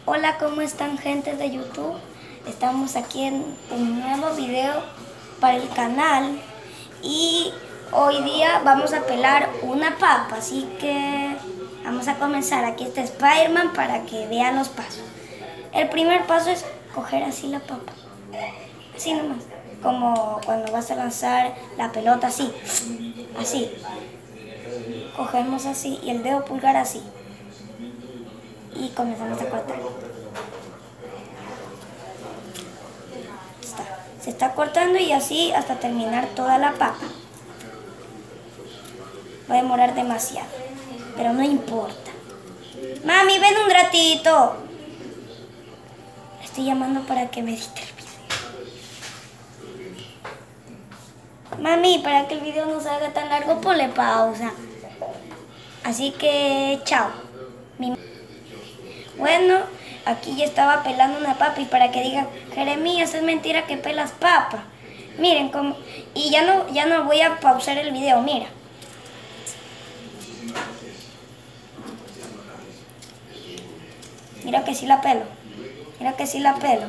Hola, ¿cómo están, gente de YouTube? Estamos aquí en un nuevo video para el canal y hoy día vamos a pelar una papa, así que vamos a comenzar. Aquí está Spider-Man para que vean los pasos. El primer paso es coger así la papa, así nomás, como cuando vas a lanzar la pelota, así, así. Cogemos así y el dedo pulgar así y comenzamos a cortar. Se está cortando y así hasta terminar toda la papa. Va a demorar demasiado, pero no importa. Mami, ven un ratito. Le estoy llamando para que me edite el video. Mami, para que el video no se haga tan largo, ponle pausa. Así que, chao. Bueno, aquí ya estaba pelando una papa y para que digan, Jeremías, es mentira que pelas papa. Miren cómo... Y ya no voy a pausar el video, mira. Mira que sí la pelo. Mira que sí la pelo.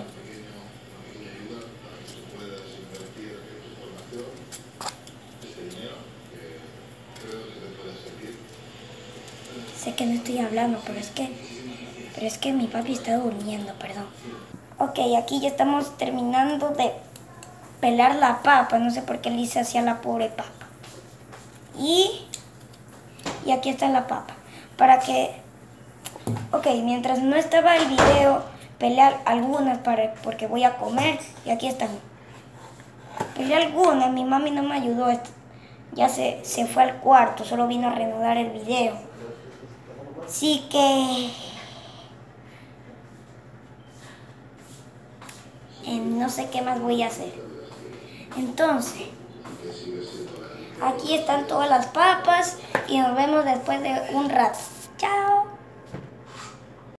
Sé que no estoy hablando, pero es que mi papi está durmiendo, perdón. Ok, aquí ya estamos terminando de pelar la papa. No sé por qué le hice así a la pobre papa. Y aquí está la papa. Para que... Ok, mientras no estaba el video, peleé algunas porque voy a comer. Y aquí están. Peleé algunas, mi mami no me ayudó. Ya se fue al cuarto, solo vino a reanudar el video. Así que... no sé qué más voy a hacer. Entonces, aquí están todas las papas y nos vemos después de un rato.